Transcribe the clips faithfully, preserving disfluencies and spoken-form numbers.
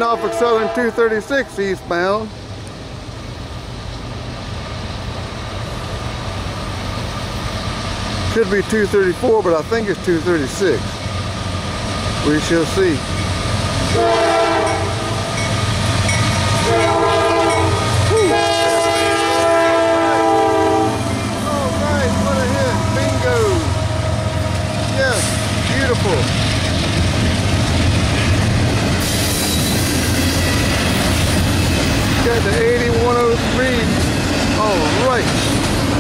Norfolk Southern two thirty-six eastbound. Could be two thirty-four, but I think it's two thirty-six. We shall see. Beautiful. Got the eighty-one oh three. All right.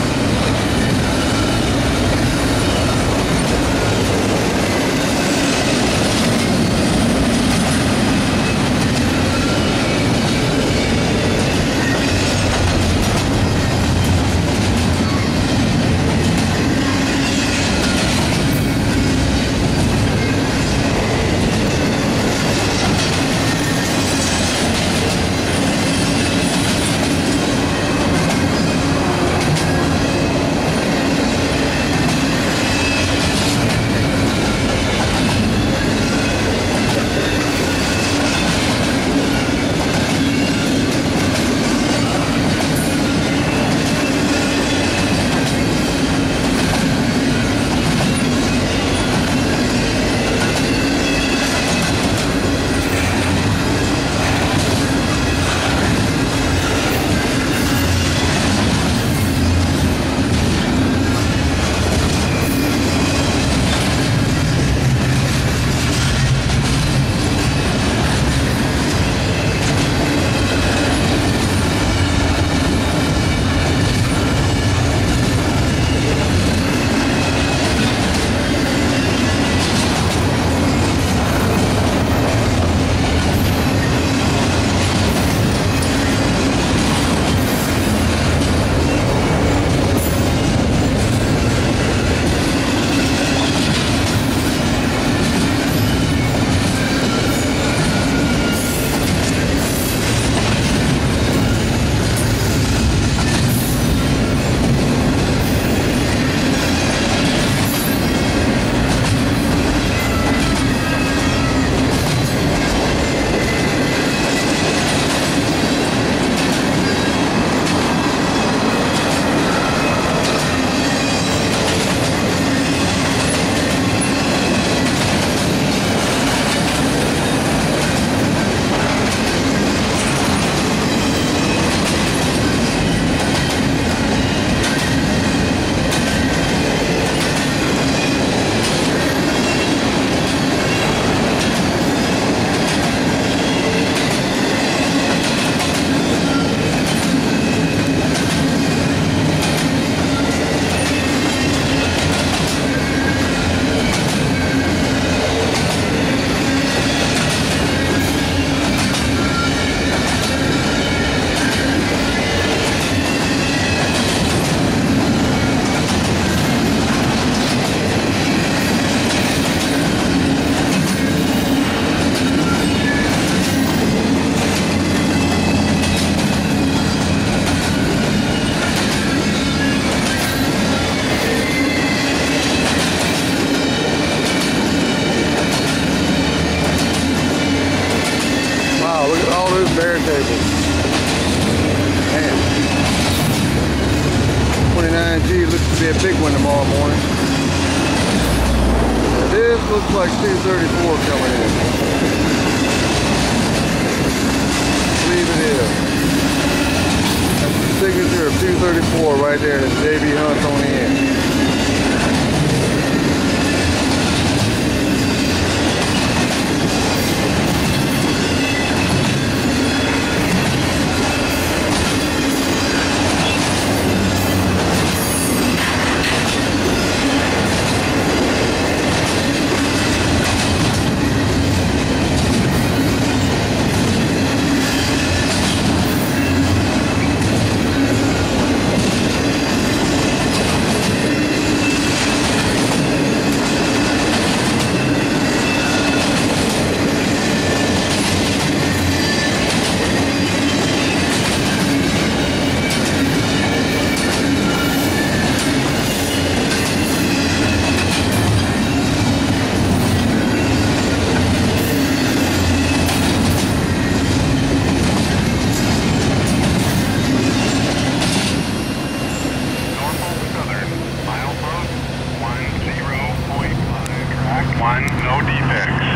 twenty-nine G looks to be a big one tomorrow morning. This looks like two thirty-four coming in. I believe it is. That's the signature of two thirty-four right there, and it's J B Hunt on the end. one, no defects.